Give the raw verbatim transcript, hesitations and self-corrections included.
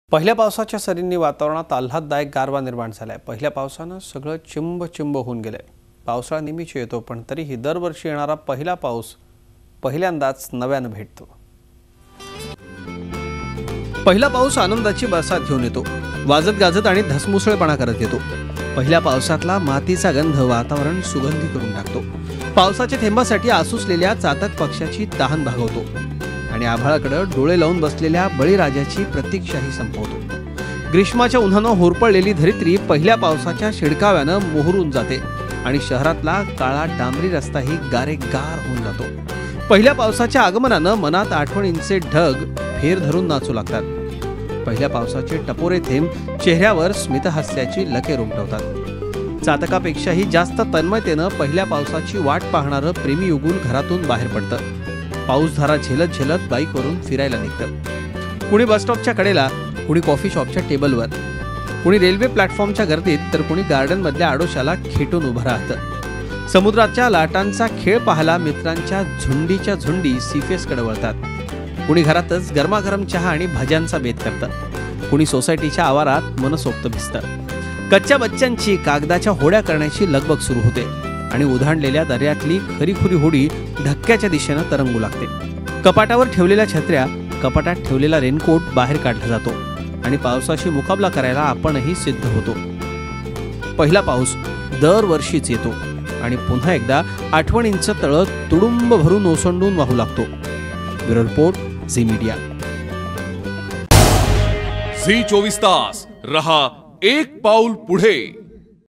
पहिल्या पावसाच्या सरींनी वातावरणात आल्हाददायक गारवा निर्माण झालाय। पहिल्या पावसानं सगळं चिंब चिंब होऊन गेलंय। पावसाळा नेहमीच येतो, पण तरीही दरवर्षी येणारा पहिला पाऊस पहिल्यांदाच नव्यानं भेटतो। पहिला पाऊस आनंदाची बरसात घेऊन येतो, वाजत गाजत आणि धसमुसळपणा करत येतो। पहिल्या पावसातला मातीचा गंध वातावरण सुगंधी करून टाकतो। पावसाच्या थेंबासाठी आसुसलेल्या चातक पक्षाची तहान भागवतो आणि आभाळाकडे डोळे लावून बसलेल्या बळीराजाची प्रतीक्षाही संपवतो। ग्रीष्माच्या उन्हानं होरपळलेली धरित्री पहिल्या पावसाच्या शिडकाव्यानं मोहरून जाते आणि शहरातला काळा डांबरी रस्ताही गारेगार होऊन जातो। पहिल्या पावसाच्या आगमनानं मनात आठवणींचे ढग फेर धरून नाचू लागतात। पहिल्या पावसाचे टपोरे थेंब चेहऱ्यावर स्मितहास्याची लकेर उमटवतात। चातकापेक्षाही जास्त तन्मयतेनं पहिल्या पावसाची वाट पाहणारं प्रेमी युगुल घरातून बाहेर पडतं। पाऊसधारा झेलत झेलत बाईकवरून फिरायला निघतं। कुणी बस स्टॉपच्या कडेला, कुणी कॉफी शॉपच्या टेबलवर, कुणी रेल्वे प्लॅटफॉर्मच्या गर्दीत, तर कुणी गार्डन मधल्या आडोशाला खेटून उभं राहतं। समुद्राच्या लाटांचा खेळ पाहायला मित्रांच्या झुंडीच्या झुंडी सीफेसकडे वळतात। कुणी घरातच गरमागरम चहा आणि भज्यांचा बेत करतं। कुणी सोसायटीच्या आवारात मनसोक्त भिजतं। कच्च्या बच्च्यांची कागदाच्या होड्या करण्याची लगबग सुरू होते आणि उधाणलेल्या दर्यातली खरीखुरी होडी धक्क्याच्या दिशेनं तरंगू लागते। कपाटावर ठेवलेल्या छत्र्या, कपाटात ठेवलेला रेनकोट बाहेर काढला जातो आणि पावसाशी मुकाबला करायला आपणही सिद्ध होतो। पहिला पाऊस दरवर्षीच येतो आणि पुन्हा एकदा आठवणींचं तळं तुडुंब भरून ओसंडून वाहू लागतो। Bureau report, Zee media. Zee चोवीस तास रहा एक पाऊल पुढे।